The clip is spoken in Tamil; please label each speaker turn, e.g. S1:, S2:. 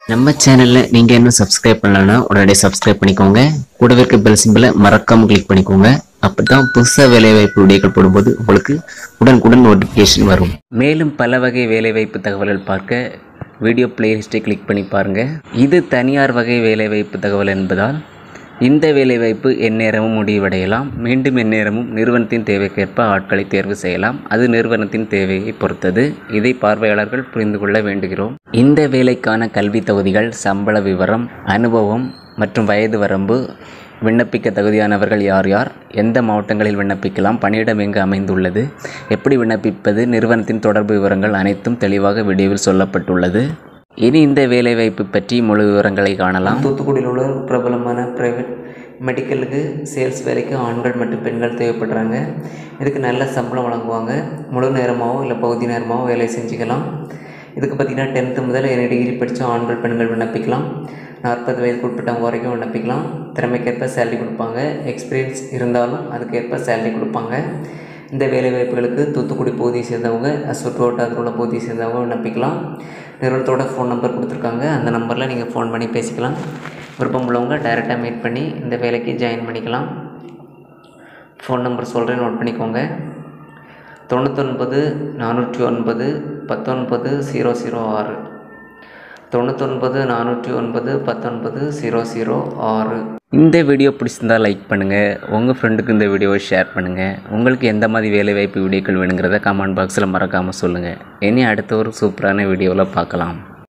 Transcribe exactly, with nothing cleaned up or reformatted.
S1: நம்ம சேனல்ல நீங்க இன்னும் சப்ஸ்கிரைப் பண்ணலனா உடனே சப்ஸ்கிரைப் பண்ணிக்கோங்க. கூடவே இருக்க பெல் சிம்பலை மறக்காம கிளிக் பண்ணிக்கோங்க. அப்பதான் புதுசா வேலைவாய்ப்பு வீடியோக்கள் போடும்போது உங்களுக்கு உடனுக்குடன் நோட்டிபிகேஷன் வரும். மேலும் பல வகை வேலைவாய்ப்பு தகவல்கள் பார்க்க வீடியோ பிளேலிஸ்ட்டை கிளிக் பண்ணி பாருங்க. இது தனியார் வகை வேலைவாய்ப்பு தகவல் என்பதால் இந்த வேலைவாய்ப்பு எந்நேரமும் முடிவடையலாம். மீண்டும் எந்நேரமும் நிறுவனத்தின் தேவைக்கேற்ப ஆட்களை தேர்வு செய்யலாம். அது நிறுவனத்தின் தேவையை பொறுத்தது. இதை பார்வையாளர்கள் புரிந்து கொள்ள வேண்டுகிறோம். இந்த வேலைக்கான கல்வி தகுதிகள், சம்பள விவரம், அனுபவம் மற்றும் வயது வரம்பு, விண்ணப்பிக்க தகுதியானவர்கள் யார் யார், எந்த மாவட்டங்களில் விண்ணப்பிக்கலாம், பணியிடம் எங்கு அமைந்துள்ளது, எப்படி விண்ணப்பிப்பது, நிறுவனத்தின் தொடர்பு விவரங்கள் அனைத்தும் தெளிவாக வீடியோவில் சொல்லப்பட்டுள்ளது. இனி இந்த வேலைவாய்ப்பு பற்றி முழு விவரங்களை காணலாம்.
S2: தூத்துக்குடியில் உள்ள பிரபலமான ப்ரைவேட் மெடிக்கலுக்கு சேல்ஸ் வேலைக்கு ஆண்கள் மற்றும் பெண்கள் தேவைப்படுறாங்க. இதுக்கு நல்ல சம்பளம் வழங்குவாங்க. முழு நேரமாகவோ இல்லை பகுதி நேரமாகவோ வேலை செஞ்சுக்கலாம். இதுக்கு பார்த்திங்கன்னா டென்த்து முதல் என்ன டிகிரி படித்த ஆண்கள் பெண்கள் விண்ணப்பிக்கலாம். நாற்பது வயதுக்கு உட்பட்டவங்க வரைக்கும் விண்ணப்பிக்கலாம். திறமைக்கேற்ப சேலரி கொடுப்பாங்க. எக்ஸ்பீரியன்ஸ் இருந்தாலும் அதுக்கேற்ப சேலரி கொடுப்பாங்க. இந்த வேலைவாய்ப்புகளுக்கு தூத்துக்குடி பகுதியை சேர்ந்தவங்க, சுற்றுவட்டாரத்தில் உள்ள பகுதியை சேர்ந்தவங்க விண்ணப்பிக்கலாம். நிறுவனத்தோட ஃபோன் நம்பர் கொடுத்துருக்காங்க. அந்த நம்பரில் நீங்கள் ஃபோன் பண்ணி பேசிக்கலாம். விருப்பம் உள்ளவங்க டைரெக்டாக மீட் பண்ணி இந்த வேலைக்கு ஜாயின் பண்ணிக்கலாம். ஃபோன் நம்பர் சொல்கிறேன், நோட் பண்ணிக்கோங்க. தொண்ணூத்தொன்பது நானூற்றி ஒன்பது பத்தொன்பது ஜீரோ ஜீரோ ஆறு தொண்ணூத்தொன்பது நானூற்றி ஒன்பது பத்தொன்பது ஜீரோ ஜீரோ ஆறு.
S1: இந்த வீடியோ பிடிச்சிருந்தால் லைக் பண்ணுங்கள். உங்கள் ஃப்ரெண்டுக்கு இந்த வீடியோவை ஷேர் பண்ணுங்கள். உங்களுக்கு எந்த மாதிரி வேலைவாய்ப்பு வீடியோக்கள் வேணுங்கிறத கமெண்ட் பாக்ஸில் மறக்காமல் சொல்லுங்கள். இனி அடுத்த ஒரு சூப்பரான வீடியோவில் பார்க்கலாம்.